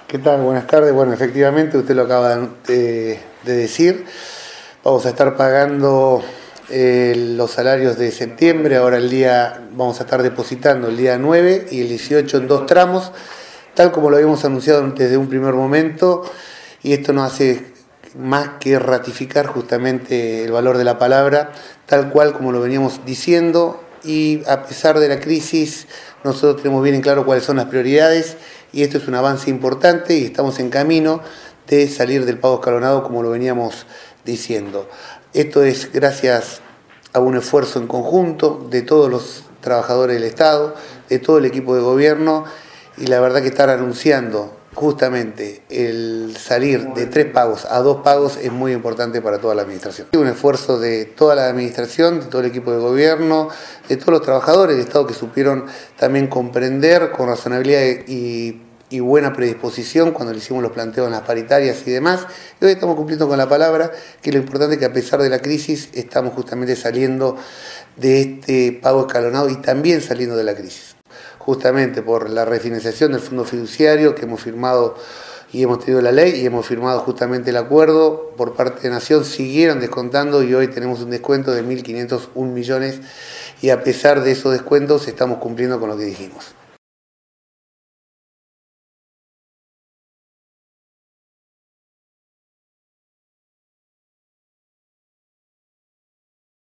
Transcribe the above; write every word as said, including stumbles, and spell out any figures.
¿Qué tal? Buenas tardes. Bueno, efectivamente, usted lo acaba de, de decir. Vamos a estar pagando eh, los salarios de septiembre. Ahora el día, vamos a estar depositando el día nueve y el dieciocho en dos tramos, tal como lo habíamos anunciado desde un primer momento. Y esto nos hace más que ratificar justamente el valor de la palabra, tal cual como lo veníamos diciendo. Y a pesar de la crisis, nosotros tenemos bien en claro cuáles son las prioridades, y esto es un avance importante y estamos en camino de salir del pago escalonado como lo veníamos diciendo. Esto es gracias a un esfuerzo en conjunto de todos los trabajadores del Estado, de todo el equipo de gobierno, y la verdad que estar anunciando justamente el salir de tres pagos a dos pagos es muy importante para toda la administración. Un esfuerzo de toda la administración, de todo el equipo de gobierno, de todos los trabajadores del Estado que supieron también comprender con razonabilidad y, y buena predisposición cuando le hicimos los planteos en las paritarias y demás. Y hoy estamos cumpliendo con la palabra, que lo importante es que a pesar de la crisis estamos justamente saliendo de este pago escalonado y también saliendo de la crisis. Justamente por la refinanciación del fondo fiduciario que hemos firmado y hemos tenido la ley y hemos firmado justamente el acuerdo por parte de Nación, siguieron descontando y hoy tenemos un descuento de mil quinientos un millones, y a pesar de esos descuentos estamos cumpliendo con lo que dijimos.